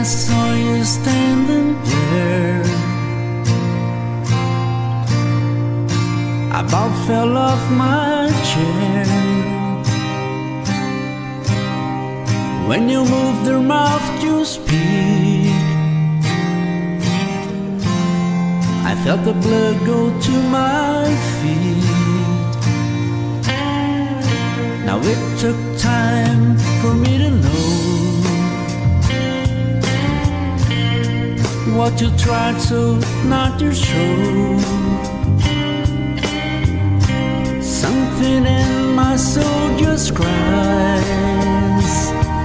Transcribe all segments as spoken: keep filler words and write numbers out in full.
I saw you standing there, I about fell off my chair. When you moved your mouth to speak, I felt the blood go to my feet. Now it took time for me to know what you tried so not to show. Something in my soul just cries.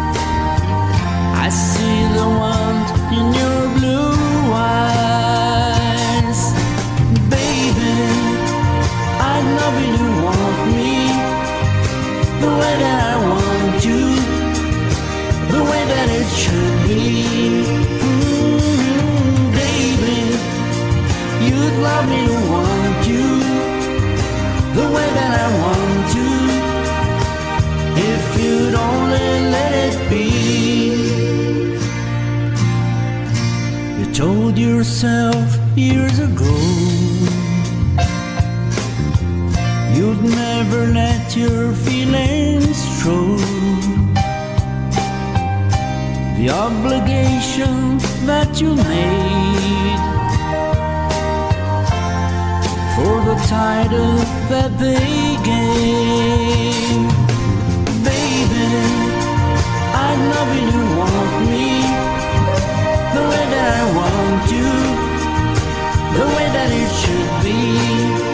I see the want in your blue eyes. Baby, I love you, you want me the way that I want you, the way that it should be. Mm-hmm, baby, you'd love me to want you the way that I want to, if you'd only let it be. You told yourself years ago you'd never let your feelings show. The obligation that you made for the title that they gave. Baby, I love you, you want me the way that I want you, the way that it should be.